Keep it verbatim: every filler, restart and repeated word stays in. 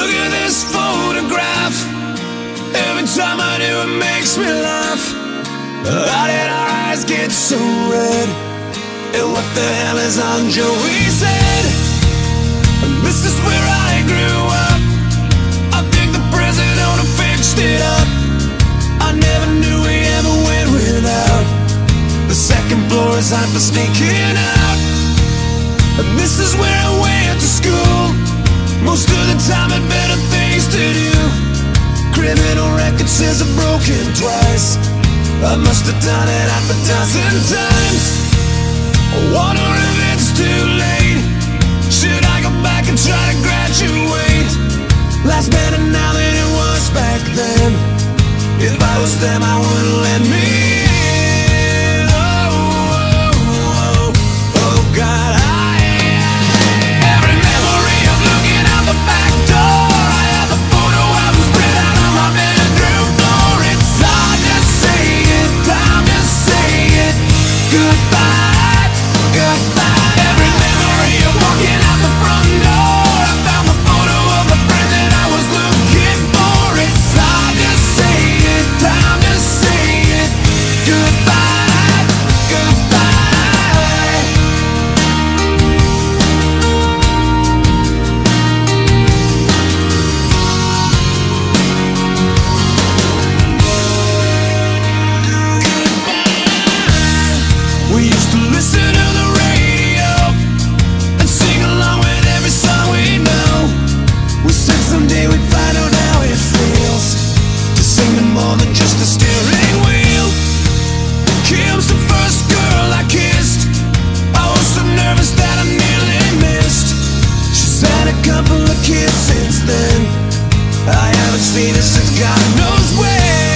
Look at this photograph. Every time I do it makes me laugh. How did our eyes get so red? And what the hell is on Joey's head? This is where I grew up. I think the president fixed it up. I never knew we ever went without. The second floor is time for sneaking out. And this is where I went to school. Most of the time had better things to do. Criminal record says I've broken twice. I must have done it half a dozen times. I wonder if it's too late. Should I go back and try to graduate? Life's better now than it was back then. If I was them, I wouldn't let me in. Oh, oh, oh, oh God, I, every memory of looking out the back door. I have a photo album spread out on my bedroom floor. It's hard to say it, time to say it. Goodbye, goodbye. Every memory of walking out the front door. I found the photo of the friend that I was looking for. It's hard to say it, time to say it. Goodbye, goodbye. We used to listen to the radio and sing along with every song we know. We said someday we'd find out how it feels to sing to more than just a steering wheel. Kim's the first girl I kissed. I was so nervous that I nearly missed. She's had a couple of kids since then. I haven't seen her since God knows when.